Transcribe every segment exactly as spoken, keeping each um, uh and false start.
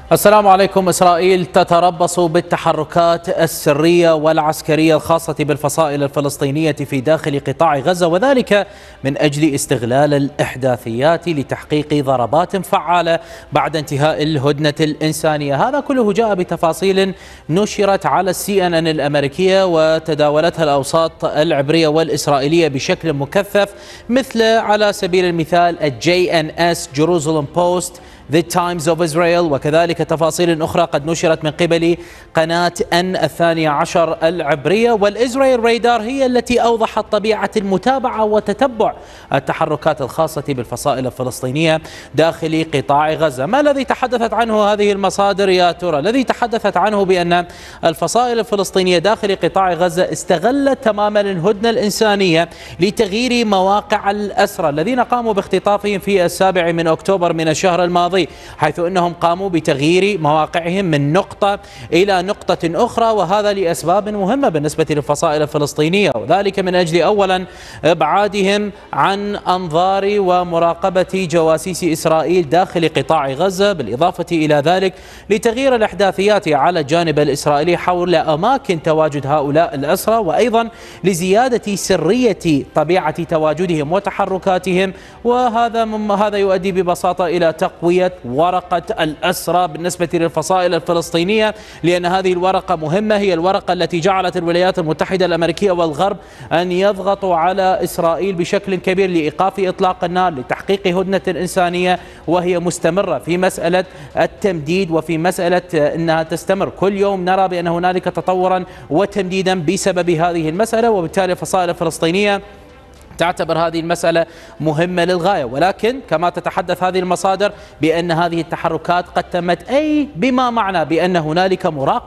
السلام عليكم. إسرائيل تتربص بالتحركات السرية والعسكرية الخاصة بالفصائل الفلسطينية في داخل قطاع غزة، وذلك من أجل استغلال الإحداثيات لتحقيق ضربات فعالة بعد انتهاء الهدنة الإنسانية. هذا كله جاء بتفاصيل نشرت على السي ان ان الأمريكية وتداولتها الأوساط العبرية والإسرائيلية بشكل مكثف، مثل على سبيل المثال الجي ان اس جيروزالم بوست، The Times of Israel، وكذلك تفاصيل أخرى قد نشرت من قبل قناة أن الثانية عشر العبرية. والإسرائيل رادار هي التي أوضحت طبيعة المتابعة وتتبع التحركات الخاصة بالفصائل الفلسطينية داخل قطاع غزة. ما الذي تحدثت عنه هذه المصادر يا ترى؟ الذي تحدثت عنه بأن الفصائل الفلسطينية داخل قطاع غزة استغلت تماما الهدنة الإنسانية لتغيير مواقع الأسرى الذين قاموا باختطافهم في السابع من أكتوبر من الشهر الماضي، حيث أنهم قاموا بتغيير مواقعهم من نقطة إلى نقطة أخرى، وهذا لأسباب مهمة بالنسبة للفصائل الفلسطينية، وذلك من أجل أولا إبعادهم عن أنظار ومراقبة جواسيس إسرائيل داخل قطاع غزة، بالإضافة إلى ذلك لتغيير الإحداثيات على الجانب الإسرائيلي حول أماكن تواجد هؤلاء الأسرى، وأيضا لزيادة سرية طبيعة تواجدهم وتحركاتهم. وهذا هذا يؤدي ببساطة إلى تقوية ورقة الأسرى بالنسبة للفصائل الفلسطينية، لأن هذه الورقة مهمة، هي الورقة التي جعلت الولايات المتحدة الأمريكية والغرب أن يضغطوا على إسرائيل بشكل كبير لإيقاف إطلاق النار لتحقيق هدنة إنسانية، وهي مستمرة في مسألة التمديد وفي مسألة أنها تستمر. كل يوم نرى بأن هنالك تطورا وتمديدا بسبب هذه المسألة، وبالتالي الفصائل الفلسطينية تعتبر هذه المسألة مهمة للغاية. ولكن كما تتحدث هذه المصادر بأن هذه التحركات قد تمت، أي بما معنى بأن هنالك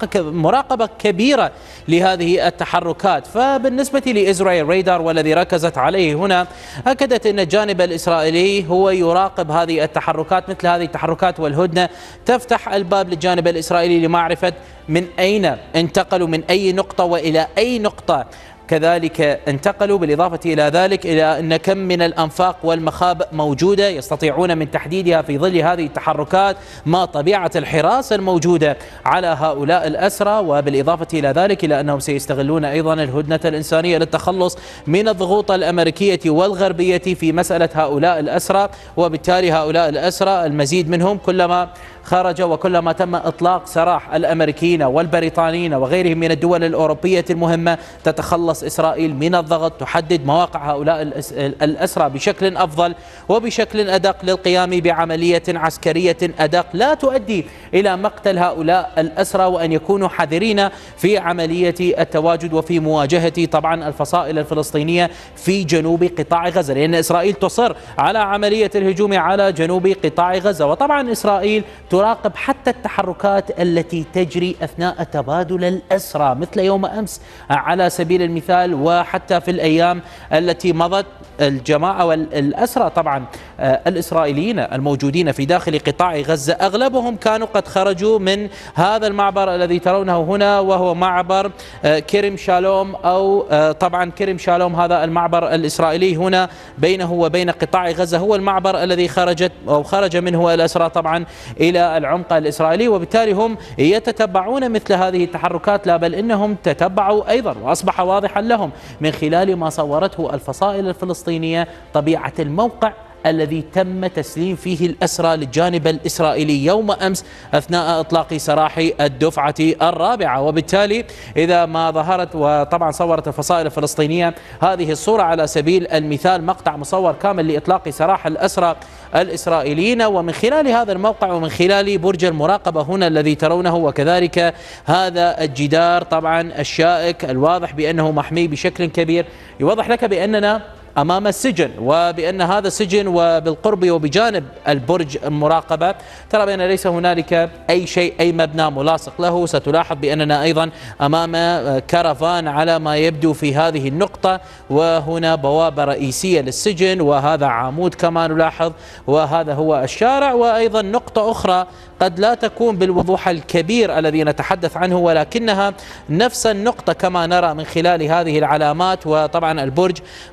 مراقبة كبيرة لهذه التحركات. فبالنسبة لإسرائيل رادار والذي ركزت عليه هنا، أكدت أن الجانب الإسرائيلي هو يراقب هذه التحركات، مثل هذه التحركات والهدنة تفتح الباب للجانب الإسرائيلي لمعرفة من أين انتقلوا، من أي نقطة وإلى أي نقطة كذلك انتقلوا، بالإضافة إلى ذلك إلى أن كم من الأنفاق والمخابئ موجودة يستطيعون من تحديدها في ظل هذه التحركات ما طبيعة الحراسة الموجودة على هؤلاء الأسرى، وبالإضافة إلى ذلك إلى أنهم سيستغلون أيضا الهدنة الإنسانية للتخلص من الضغوط الأمريكية والغربية في مسألة هؤلاء الأسرى. وبالتالي هؤلاء الأسرى المزيد منهم كلما خرج وكلما تم إطلاق سراح الأمريكيين والبريطانيين وغيرهم من الدول الأوروبية المهمة، تتخلص إسرائيل من الضغط، تحدد مواقع هؤلاء الأسرى بشكل أفضل وبشكل أدق للقيام بعملية عسكرية أدق لا تؤدي إلى مقتل هؤلاء الأسرى، وأن يكونوا حذرين في عملية التواجد وفي مواجهة طبعا الفصائل الفلسطينية في جنوب قطاع غزة، لأن إسرائيل تصر على عملية الهجوم على جنوب قطاع غزة. وطبعا إسرائيل تراقب حتى التحركات التي تجري أثناء تبادل الأسرى، مثل يوم أمس على سبيل المثال، وحتى في الأيام التي مضت الجماعة والأسرى طبعا الإسرائيليين الموجودين في داخل قطاع غزة أغلبهم كانوا قد خرجوا من هذا المعبر الذي ترونه هنا، وهو معبر كرم شالوم، أو طبعا كرم شالوم هذا المعبر الإسرائيلي هنا بينه وبين قطاع غزة هو المعبر الذي خرجت أو خرج منه الأسرى طبعا إلى العمق الإسرائيلي. وبالتالي هم يتتبعون مثل هذه التحركات، لا بل إنهم تتبعوا أيضا، وأصبح واضحا لهم من خلال ما صورته الفصائل الفلسطينية طبيعة الموقع الذي تم تسليم فيه الأسرى للجانب الإسرائيلي يوم أمس أثناء إطلاق سراح الدفعة الرابعة. وبالتالي إذا ما ظهرت وطبعا صورت الفصائل الفلسطينية هذه الصورة على سبيل المثال، مقطع مصور كامل لإطلاق سراح الأسرى الإسرائيليين، ومن خلال هذا الموقع ومن خلال برج المراقبة هنا الذي ترونه، وكذلك هذا الجدار طبعا الشائك الواضح بأنه محمي بشكل كبير، يوضح لك بأننا أمام السجن، وبأن هذا السجن وبالقرب وبجانب البرج المراقبة ترى بأن ليس هنالك أي شيء، أي مبنى ملاصق له. ستلاحظ بأننا أيضا أمام كرفان على ما يبدو في هذه النقطة، وهنا بوابة رئيسية للسجن، وهذا عمود كما نلاحظ، وهذا هو الشارع، وأيضا نقطة أخرى قد لا تكون بالوضوح الكبير الذي نتحدث عنه، ولكنها نفس النقطة كما نرى من خلال هذه العلامات. وطبعا البرج متواجد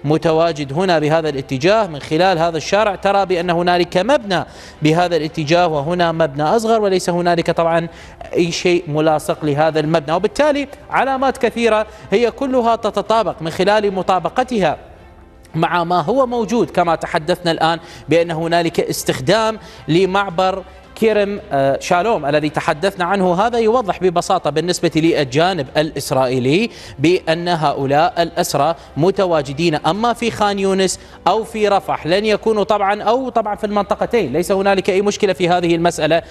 المتواجد هنا بهذا الاتجاه من خلال هذا الشارع ترى بأن هنالك مبنى بهذا الاتجاه، وهنا مبنى أصغر، وليس هنالك طبعا أي شيء ملاصق لهذا المبنى، وبالتالي علامات كثيرة هي كلها تتطابق من خلال مطابقتها مع ما هو موجود. كما تحدثنا الآن بأن هنالك استخدام لمعبر كرم شالوم الذي تحدثنا عنه، هذا يوضح ببساطة بالنسبة للجانب الإسرائيلي بأن هؤلاء الأسرى متواجدين أما في خان يونس أو في رفح، لن يكونوا طبعا أو طبعا في المنطقتين، ليس هنالك أي مشكلة في هذه المسألة.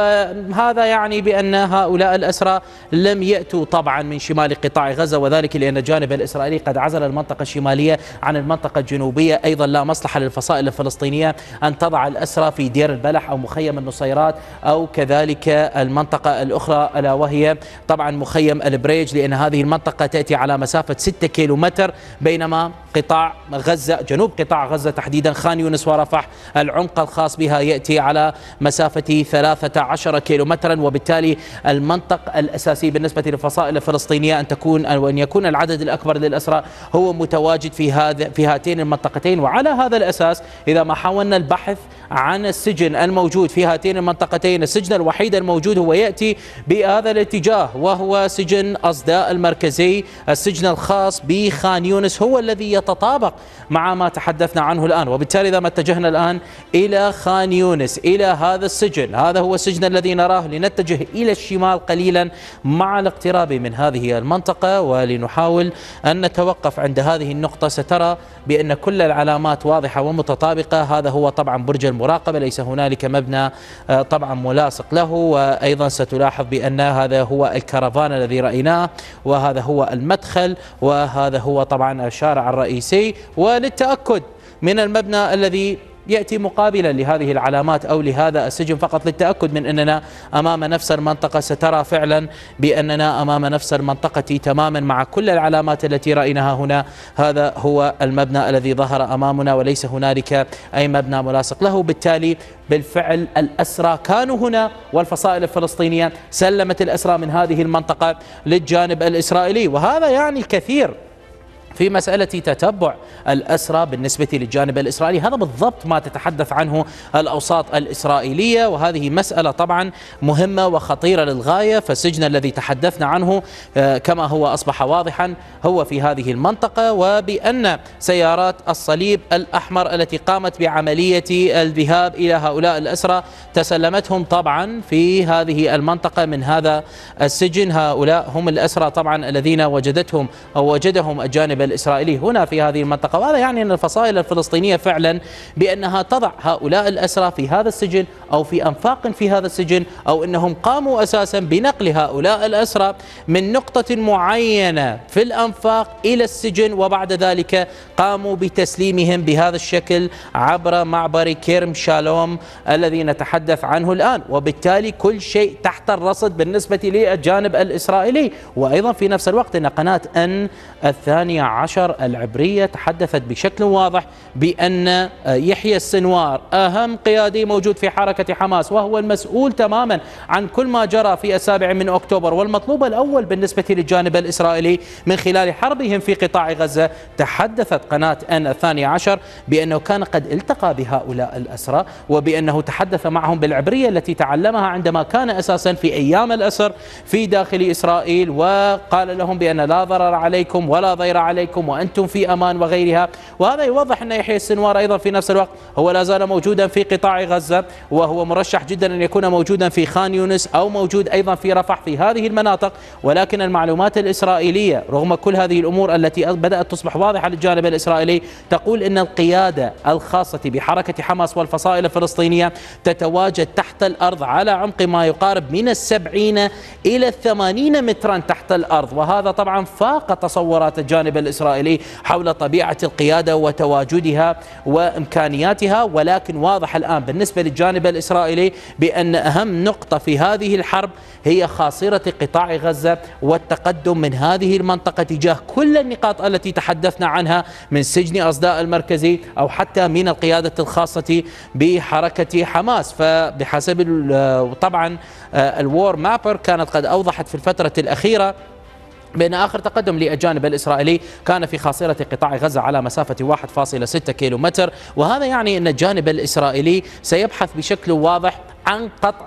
وهذا يعني بأن هؤلاء الأسرى لم يأتوا طبعا من شمال قطاع غزة، وذلك لأن الجانب الإسرائيلي قد عزل المنطقة الشمالية عن المنطقة الجنوبية. أيضا لا مصلحة للفصائل الفلسطينية أن تضع الأسرى في دير البلح أو مخيم النصيرات أو كذلك المنطقة الأخرى ألا وهي طبعا مخيم البريج، لأن هذه المنطقة تأتي على مسافة ستة كيلو متر، بينما قطاع غزة جنوب قطاع غزة تحديدا خان يونس ورفح العمق الخاص بها يأتي على مسافة ثلاثة عشر كيلو مترا. وبالتالي المنطق الأساسي بالنسبة للفصائل الفلسطينية أن تكون أو أن يكون العدد الأكبر للأسرى هو متواجد في هذا في هاتين المنطقتين. وعلى هذا الأساس إذا ما حاولنا البحث عن السجن الموجود في هاتين المنطقتين، السجن الوحيد الموجود هو يأتي بهذا الاتجاه وهو سجن أصداء المركزي. السجن الخاص بخان يونس هو الذي يتطابق مع ما تحدثنا عنه الآن، وبالتالي إذا ما اتجهنا الآن إلى خان يونس إلى هذا السجن، هذا هو السجن الذي نراه، لنتجه إلى الشمال قليلا مع الاقتراب من هذه المنطقة ولنحاول أن نتوقف عند هذه النقطة. سترى بأن كل العلامات واضحة ومتطابقة. هذا هو طبعا برج المراقبة، ليس هنالك مبنى طبعا ملاصق له. وأيضا ستلاحظ بأن هذا هو الكرفان الذي رأيناه، وهذا هو المدخل، وهذا هو طبعا الشارع الرئيسي. وللتأكد من المبنى الذي يأتي مقابلا لهذه العلامات أو لهذا السجن فقط للتأكد من أننا أمام نفس المنطقة، سترى فعلا بأننا أمام نفس المنطقة تماما مع كل العلامات التي رأيناها هنا. هذا هو المبنى الذي ظهر أمامنا وليس هنالك أي مبنى ملاصق له. بالتالي بالفعل الأسرى كانوا هنا، والفصائل الفلسطينية سلمت الأسرى من هذه المنطقة للجانب الإسرائيلي، وهذا يعني كثير في مسألة تتبع الأسرى بالنسبة للجانب الإسرائيلي. هذا بالضبط ما تتحدث عنه الأوساط الإسرائيلية، وهذه مسألة طبعا مهمة وخطيرة للغاية. فالسجن الذي تحدثنا عنه كما هو أصبح واضحا هو في هذه المنطقة، وبأن سيارات الصليب الأحمر التي قامت بعملية الذهاب إلى هؤلاء الأسرى تسلمتهم طبعا في هذه المنطقة من هذا السجن. هؤلاء هم الأسرى طبعا الذين وجدتهم أو وجدهم الجانب الإسرائيلي هنا في هذه المنطقة. وهذا يعني أن الفصائل الفلسطينية فعلا بأنها تضع هؤلاء الأسرى في هذا السجن أو في أنفاق في هذا السجن، أو أنهم قاموا أساسا بنقل هؤلاء الأسرى من نقطة معينة في الأنفاق إلى السجن، وبعد ذلك قاموا بتسليمهم بهذا الشكل عبر معبر كرم شالوم الذي نتحدث عنه الآن. وبالتالي كل شيء تحت الرصد بالنسبة للجانب الإسرائيلي. وأيضا في نفس الوقت أن قناة أن الثانية عشر العبرية تحدثت بشكل واضح بأن يحيى السنوار أهم قيادي موجود في حركة حماس، وهو المسؤول تماما عن كل ما جرى في السابع من أكتوبر، والمطلوب الأول بالنسبة للجانب الإسرائيلي من خلال حربهم في قطاع غزة. تحدثت قناة أن الثانية عشر بأنه كان قد التقى بهؤلاء الأسرى، وبأنه تحدث معهم بالعبرية التي تعلمها عندما كان أساسا في أيام الأسر في داخل إسرائيل، وقال لهم بأن لا ضرر عليكم ولا ضير عليكم وأنتم في أمان وغيرها. وهذا يوضح أن يحيى السنوار أيضا في نفس الوقت هو لا زال موجودا في قطاع غزة، وهو مرشح جدا أن يكون موجودا في خان يونس أو موجود أيضا في رفح في هذه المناطق. ولكن المعلومات الإسرائيلية رغم كل هذه الأمور التي بدأت تصبح واضحة للجانب الإسرائيلي تقول أن القيادة الخاصة بحركة حماس والفصائل الفلسطينية تتواجد تحت الأرض على عمق ما يقارب من السبعين إلى الثمانين مترا تحت الأرض. وهذا طبعا فاق تصورات الجانب الإسرائيلي حول طبيعة القيادة وتواجدها وإمكانياتها. ولكن واضح الآن بالنسبة للجانب الإسرائيلي بأن أهم نقطة في هذه الحرب هي خاصرة قطاع غزة والتقدم من هذه المنطقة تجاه كل النقاط التي تحدثنا عنها من سجن أصداء المركزي أو حتى من القيادة الخاصة بحركة حماس. فبحسب طبعا الوور مابر كانت قد أوضحت في الفترة الأخيرة بأن آخر تقدم للجانب الإسرائيلي كان في خاصرة قطاع غزة على مسافة واحد فاصلة ستة كيلومتر، وهذا يعني أن الجانب الإسرائيلي سيبحث بشكل واضح عن قطع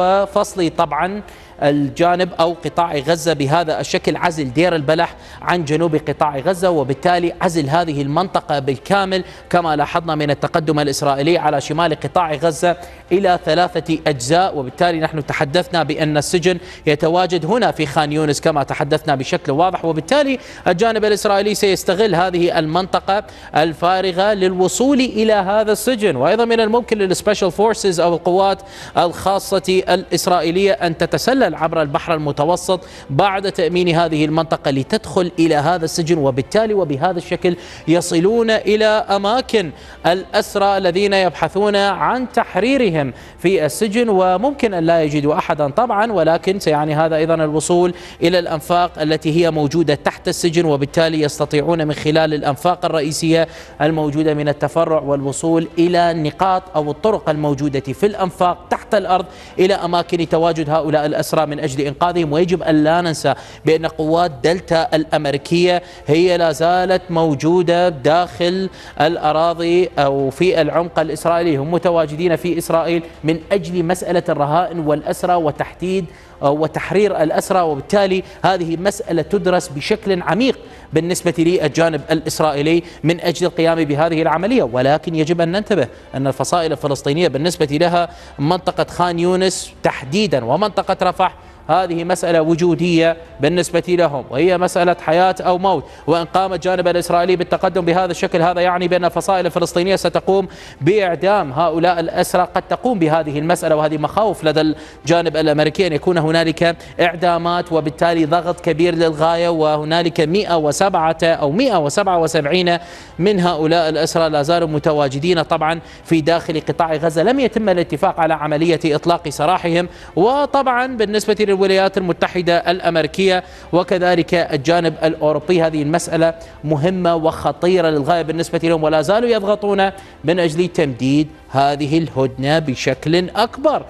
وفصل طبعا الجانب أو قطاع غزة بهذا الشكل، عزل دير البلح عن جنوب قطاع غزة، وبالتالي عزل هذه المنطقة بالكامل كما لاحظنا من التقدم الإسرائيلي على شمال قطاع غزة إلى ثلاثة أجزاء. وبالتالي نحن تحدثنا بأن السجن يتواجد هنا في خان يونس كما تحدثنا بشكل واضح، وبالتالي الجانب الإسرائيلي سيستغل هذه المنطقة الفارغة للوصول إلى هذا السجن. وأيضا من الممكن للسبيشال فورسز أو القوات الخاصة الإسرائيلية أن تتسلل عبر البحر المتوسط بعد تأمين هذه المنطقة لتدخل إلى هذا السجن، وبالتالي وبهذا الشكل يصلون إلى أماكن الأسرى الذين يبحثون عن تحريرهم في السجن، وممكن أن لا يجدوا أحدا طبعا، ولكن سيعني هذا أيضا الوصول إلى الأنفاق التي هي موجودة تحت السجن، وبالتالي يستطيعون من خلال الأنفاق الرئيسية الموجودة من التفرع والوصول إلى النقاط أو الطرق الموجودة في الأنفاق تحت الأرض إلى أماكن تواجد هؤلاء الأسرى من أجل إنقاذهم. ويجب أن لا ننسى بأن قوات دلتا الأمريكية هي لا زالت موجودة داخل الأراضي أو في العمق الإسرائيلي، هم متواجدين في إسرائيل من أجل مسألة الرهائن والأسرى وتحديد وتحرير الأسرى، وبالتالي هذه مسألة تدرس بشكل عميق بالنسبة للجانب الإسرائيلي من أجل القيام بهذه العملية. ولكن يجب أن ننتبه أن الفصائل الفلسطينية بالنسبة لها منطقة خان يونس تحديدا ومنطقة رفح هذه مسألة وجودية بالنسبة لهم، وهي مسألة حياة أو موت. وإن قام الجانب الإسرائيلي بالتقدم بهذا الشكل هذا يعني بأن الفصائل الفلسطينية ستقوم بإعدام هؤلاء الأسرى. قد تقوم بهذه المسألة، وهذه مخاوف لدى الجانب الأمريكي أن يكون هنالك إعدامات وبالتالي ضغط كبير للغاية، وهنالك مئة وسبعة أو مئة وسبعة وسبعين من هؤلاء الأسرى لا زالوا متواجدين طبعا في داخل قطاع غزة. لم يتم الاتفاق على عملية إطلاق سراحهم، وطبعا بالنسبة للولايات المتحدة الأمريكية وكذلك الجانب الأوروبي هذه المسألة مهمة وخطيرة للغاية بالنسبة لهم، ولا زالوا يضغطون من أجل تمديد هذه الهدنة بشكل أكبر.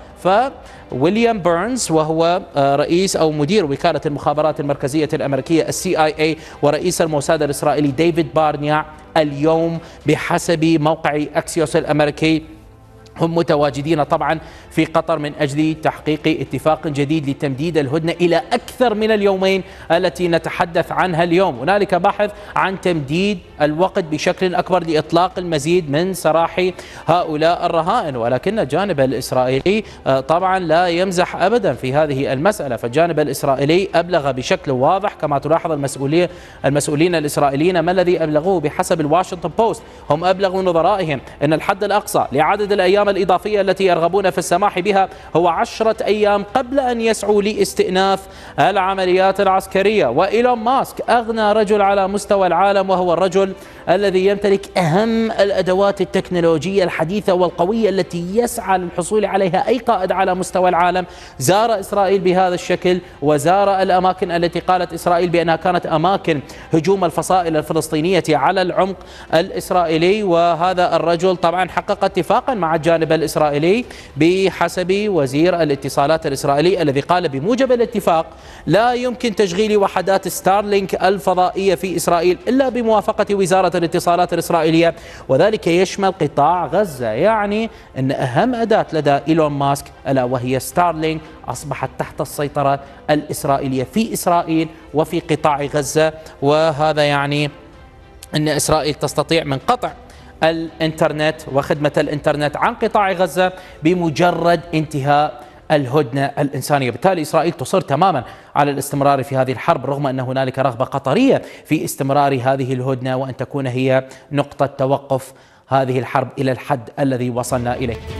فويليام بيرنز وهو رئيس أو مدير وكالة المخابرات المركزية الأمريكية السي آي إيه ورئيس الموساد الإسرائيلي ديفيد بارنيا اليوم بحسب موقع أكسيوس الأمريكي هم متواجدين طبعا في قطر من أجل تحقيق اتفاق جديد لتمديد الهدنة إلى أكثر من اليومين التي نتحدث عنها اليوم. هنالك بحث عن تمديد الوقت بشكل أكبر لإطلاق المزيد من سراح هؤلاء الرهائن، ولكن الجانب الإسرائيلي طبعا لا يمزح أبدا في هذه المسألة. فالجانب الإسرائيلي أبلغ بشكل واضح كما تلاحظ المسؤولين المسؤولين الإسرائيليين ما الذي أبلغوه بحسب الواشنطن بوست. هم أبلغوا نظرائهم أن الحد الأقصى لعدد الأيام الإضافية التي يرغبون في السماح بها هو عشرة أيام قبل أن يسعوا لاستئناف العمليات العسكرية. وإيلون ماسك أغنى رجل على مستوى العالم، وهو الرجل الذي يمتلك أهم الأدوات التكنولوجية الحديثة والقوية التي يسعى للحصول عليها أي قائد على مستوى العالم، زار إسرائيل بهذا الشكل وزار الأماكن التي قالت إسرائيل بأنها كانت أماكن هجوم الفصائل الفلسطينية على العمق الإسرائيلي. وهذا الرجل طبعا حقق اتفاقا مع الجانب الإسرائيلي بحسب وزير الاتصالات الإسرائيلي الذي قال بموجب الاتفاق لا يمكن تشغيل وحدات ستارلينك الفضائية في إسرائيل إلا بموافقة وزارة الاتصالات الإسرائيلية، وذلك يشمل قطاع غزة. يعني أن أهم أداة لدى إيلون ماسك ألا وهي ستارلينك أصبحت تحت السيطرة الإسرائيلية في إسرائيل وفي قطاع غزة، وهذا يعني أن إسرائيل تستطيع من قطع الإنترنت وخدمة الإنترنت عن قطاع غزة بمجرد انتهاء الهدنة الإنسانية. بالتالي إسرائيل تصر تماما على الاستمرار في هذه الحرب، رغم أن هنالك رغبة قطرية في استمرار هذه الهدنة وأن تكون هي نقطة توقف هذه الحرب إلى الحد الذي وصلنا إليه.